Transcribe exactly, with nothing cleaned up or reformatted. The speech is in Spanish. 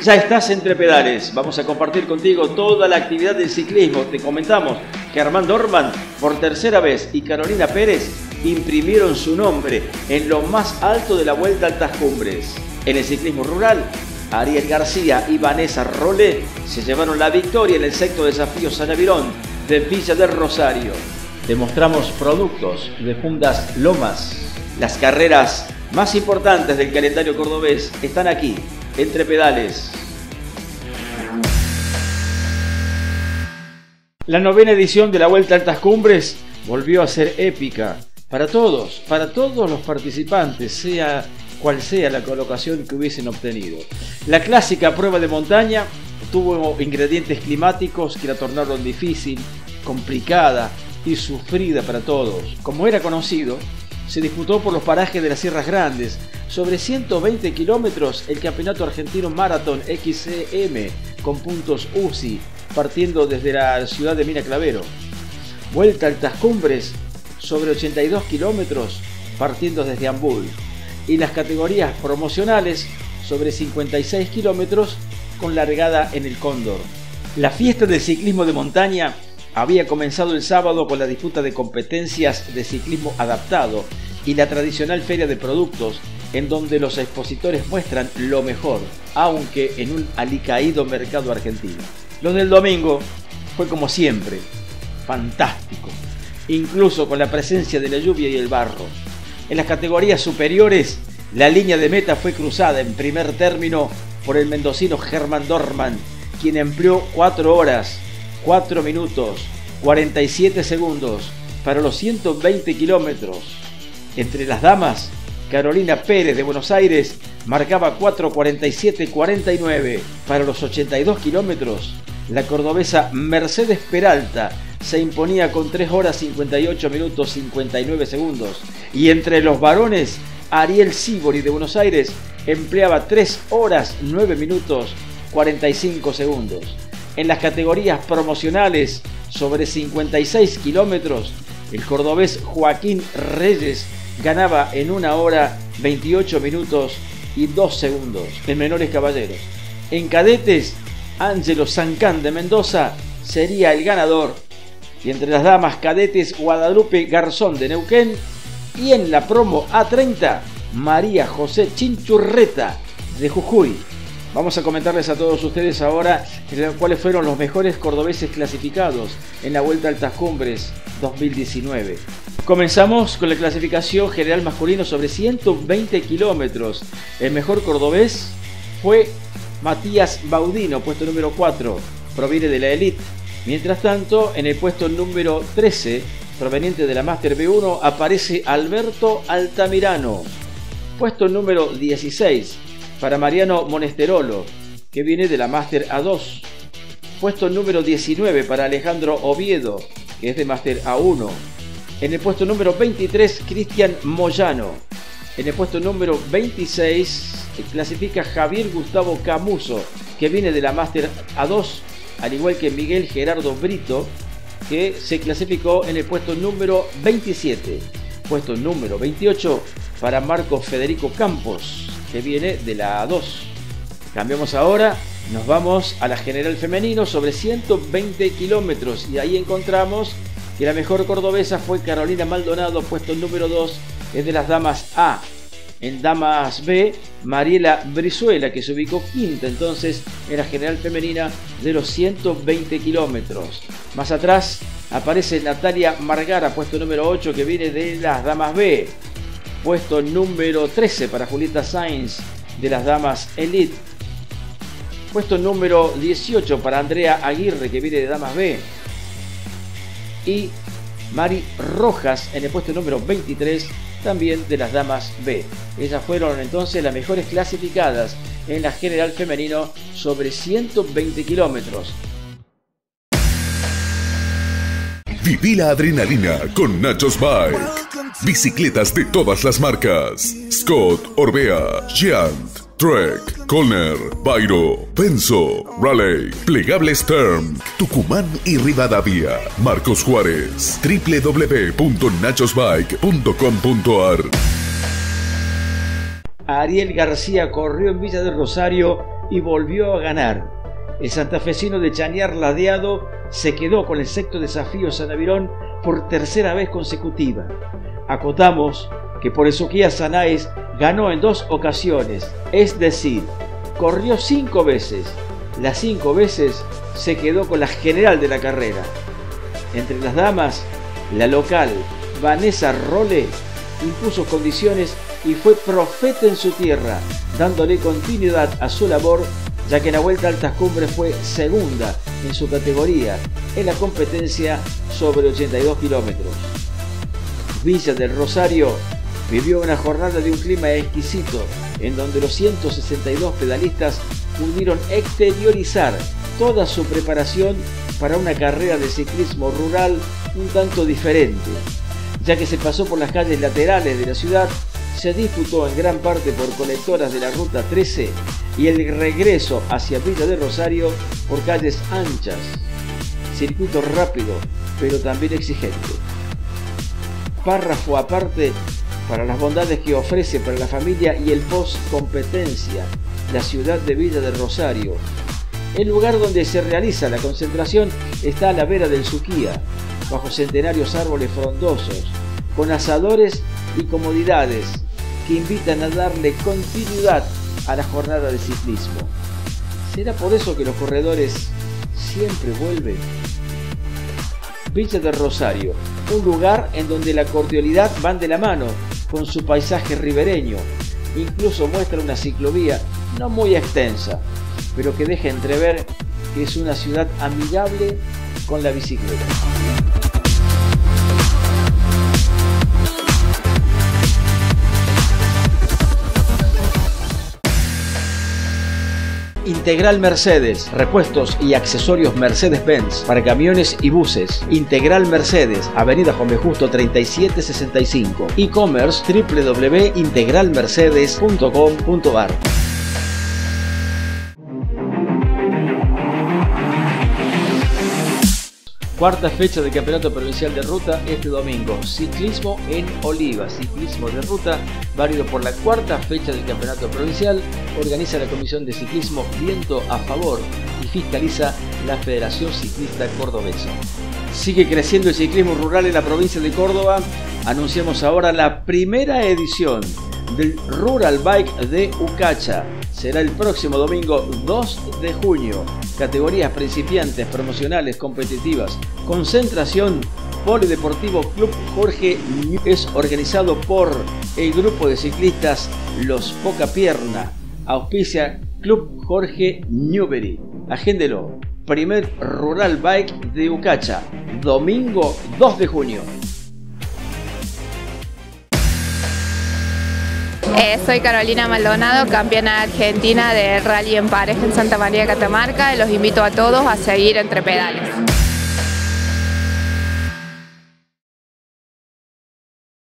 Ya estás entre pedales, vamos a compartir contigo toda la actividad del ciclismo. Te comentamos que Armando Orban por tercera vez y Carolina Pérez imprimieron su nombre en lo más alto de la Vuelta a Altas Cumbres. En el ciclismo rural, Ariel García y Vanessa Rolé se llevaron la victoria en el sexto desafío San Avirón de Villa del Rosario. Demostramos productos de Fundas Lomas. Las carreras más importantes del calendario cordobés están aquí, entre pedales. La novena edición de la Vuelta a Altas Cumbres volvió a ser épica para todos, para todos los participantes, sea cual sea la colocación que hubiesen obtenido. La clásica prueba de montaña tuvo ingredientes climáticos que la tornaron difícil, complicada y sufrida para todos. Como era conocido, se disputó por los parajes de las Sierras Grandes. Sobre ciento veinte kilómetros el Campeonato Argentino Maratón X C M con puntos U C I, partiendo desde la ciudad de Mina Clavero. Vuelta a Altas Cumbres sobre ochenta y dos kilómetros, partiendo desde Ambul. Y las categorías promocionales sobre cincuenta y seis kilómetros con largada en el Cóndor. La fiesta del ciclismo de montaña había comenzado el sábado con la disputa de competencias de ciclismo adaptado y la tradicional feria de productos, en donde los expositores muestran lo mejor, aunque en un alicaído mercado argentino. Lo del domingo fue como siempre, fantástico, incluso con la presencia de la lluvia y el barro. En las categorías superiores, la línea de meta fue cruzada en primer término por el mendocino Germán Dorman, quien empleó cuatro horas, cuatro minutos, cuarenta y siete segundos para los ciento veinte kilómetros. Entre las damas, Carolina Pérez de Buenos Aires marcaba cuatro cuarenta y siete cuarenta y nueve. Para los ochenta y dos kilómetros, la cordobesa Mercedes Peralta se imponía con tres horas cincuenta y ocho minutos cincuenta y nueve segundos. Y entre los varones, Ariel Sibori de Buenos Aires empleaba tres horas nueve minutos cuarenta y cinco segundos. En las categorías promocionales sobre cincuenta y seis kilómetros, el cordobés Joaquín Reyes ganaba en una hora veintiocho minutos y dos segundos en menores caballeros. En cadetes, Ángelo Zancán de Mendoza sería el ganador. Y entre las damas cadetes, Guadalupe Garzón de Neuquén. Y en la promo A treinta, María José Chinchurreta de Jujuy. Vamos a comentarles a todos ustedes ahora cuáles fueron los mejores cordobeses clasificados en la Vuelta a Altas Cumbres dos mil diecinueve. Comenzamos con la clasificación general masculino sobre ciento veinte kilómetros. El mejor cordobés fue Matías Baudino, puesto número cuatro, proviene de la Elite. Mientras tanto, en el puesto número trece, proveniente de la Master B uno, aparece Alberto Altamirano. Puesto número dieciséis, para Mariano Monesterolo, que viene de la Master A dos. Puesto número diecinueve para Alejandro Oviedo, que es de Master A uno. En el puesto número veintitrés, Cristian Moyano. En el puesto número veintiséis, clasifica Javier Gustavo Camuso, que viene de la Master A dos, al igual que Miguel Gerardo Brito, que se clasificó en el puesto número veintisiete. Puesto número veintiocho para Marcos Federico Campos, que viene de la A dos. Cambiamos ahora, nos vamos a la general femenino sobre ciento veinte kilómetros y ahí encontramos que la mejor cordobesa fue Carolina Maldonado, puesto número dos, es de las damas A. En damas B, Mariela Brizuela, que se ubicó quinta entonces en la general femenina de los ciento veinte kilómetros. Más atrás aparece Natalia Margara, puesto número ocho, que viene de las damas B. Puesto número trece para Julieta Sainz de las damas Elite. Puesto número dieciocho para Andrea Aguirre, que viene de damas B. Y Mari Rojas en el puesto número veintitrés, también de las damas B. Ellas fueron entonces las mejores clasificadas en la general femenino sobre ciento veinte kilómetros. Viví la adrenalina con Nachos Bike. Bicicletas de todas las marcas: Scott, Orbea, Giant, Trek, Colner, Bairo, Penso, Raleigh, Plegables Term, Tucumán y Rivadavia. Marcos Juárez, doble u doble u doble u punto nachos bike punto com punto a r. Ariel García corrió en Villa del Rosario y volvió a ganar. El santafesino de Chañar Ladeado se quedó con el sexto desafío San Avirón por tercera vez consecutiva. Acotamos que por Ezoquías Sanáez ganó en dos ocasiones, es decir, corrió cinco veces. Las cinco veces se quedó con la general de la carrera. Entre las damas, la local Vanessa Role impuso condiciones y fue profeta en su tierra, dándole continuidad a su labor, ya que en la Vuelta a Altas Cumbres fue segunda en su categoría en la competencia sobre ochenta y dos kilómetros. Villa del Rosario vivió una jornada de un clima exquisito, en donde los ciento sesenta y dos pedalistas pudieron exteriorizar toda su preparación para una carrera de ciclismo rural un tanto diferente, ya que se pasó por las calles laterales de la ciudad, se disputó en gran parte por colectoras de la Ruta trece y el regreso hacia Villa del Rosario por calles anchas, circuito rápido pero también exigente. Párrafo aparte para las bondades que ofrece para la familia y el post-competencia la ciudad de Villa del Rosario. El lugar donde se realiza la concentración está a la vera del Suquía, bajo centenarios árboles frondosos, con asadores y comodidades que invitan a darle continuidad a la jornada de ciclismo. ¿Será por eso que los corredores siempre vuelven? Villa del Rosario, un lugar en donde la cordialidad van de la mano con su paisaje ribereño. Incluso muestra una ciclovía no muy extensa, pero que deja entrever que es una ciudad amigable con la bicicleta. Integral Mercedes, repuestos y accesorios Mercedes-Benz para camiones y buses. Integral Mercedes, Avenida Juan B. Justo treinta y siete sesenta y cinco. E-commerce doble u doble u doble u punto integral mercedes punto com punto a r. Cuarta fecha del Campeonato Provincial de Ruta este domingo. Ciclismo en Oliva, ciclismo de ruta, válido por la cuarta fecha del Campeonato Provincial. Organiza la Comisión de Ciclismo Viento a Favor y fiscaliza la Federación Ciclista Cordobesa. Sigue creciendo el ciclismo rural en la provincia de Córdoba. Anunciamos ahora la primera edición del Rural Bike de Ucacha. Será el próximo domingo dos de junio. Categorías principiantes, promocionales, competitivas. Concentración Polideportivo Club Jorge Ñu. Es organizado por el grupo de ciclistas Los Poca Pierna. Auspicia Club Jorge Newbery. Agéndelo. Primer Rural Bike de Ucacha. Domingo dos de junio. Eh, soy Carolina Maldonado, campeona argentina de rally en pareja en Santa María de Catamarca, y los invito a todos a seguir Entre Pedales.